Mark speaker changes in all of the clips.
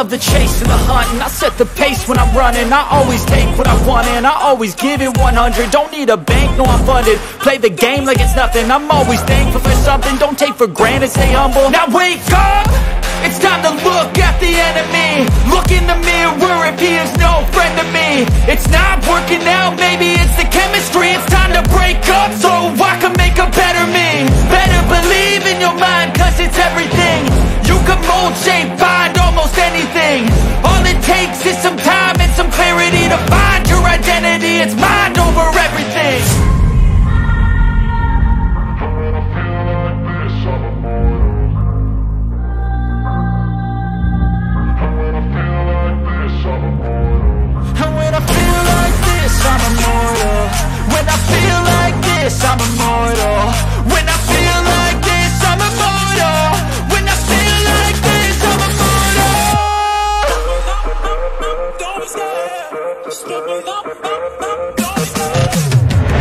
Speaker 1: love the chase and the hunt, and I set the pace when I'm running. I always take what I want and I always give it 100. Don't need a bank, no I'm funded. Play the game like it's nothing. I'm always thankful for something. Don't take for granted, stay humble. Now wake up! It's time to look at the enemy. Look in the mirror if he is no friend to me. It's not working out, maybe it's the chemistry. It's time to break up so I can make a better me. Better believe in your mind, cause it's everything. You can mold, shape, find almost anything. All it takes is some time and some clarity to find your identity. It's mind over everything. I'm immortal. When I feel like this, I'm immortal. When I feel like this, I'm immortal. When I feel like this, I'm immortal. Don't be scared. Just give me up. Don't be scared.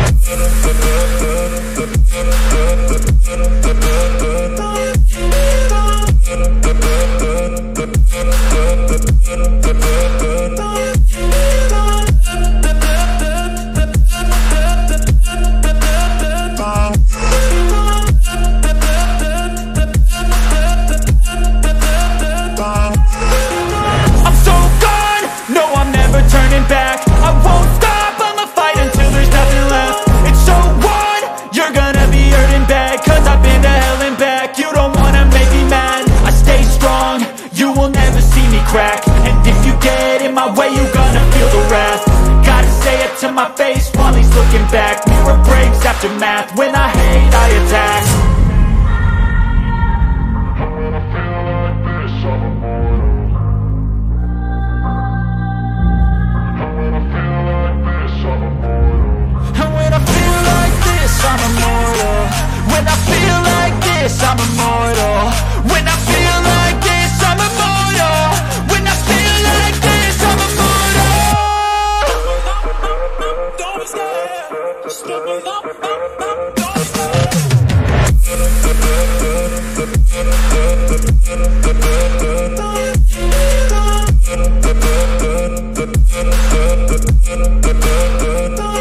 Speaker 1: Turning back, I won't stop, I'ma fight until there's nothing left. It's so what? You're gonna be hurting bad, cause I've been to hell and back. You don't wanna make me mad, I stay strong, you will never see me crack. And if you get in my way, you're gonna feel the wrath. Gotta say it to my face while he's looking back. Mirror breaks after math, when I hate, I attack. I'm immortal. When I feel like this, I'm immortal. When I feel like this, I'm immortal. When I feel like this, I'm immortal. Don't be scared. Just give me up. Don't be scared.